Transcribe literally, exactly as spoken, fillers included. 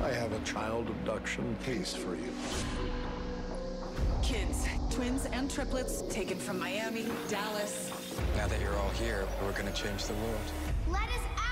I have a child abduction case for you. Kids, twins and triplets, taken from Miami, Dallas. Now that you're all here, we're gonna change the world. Let us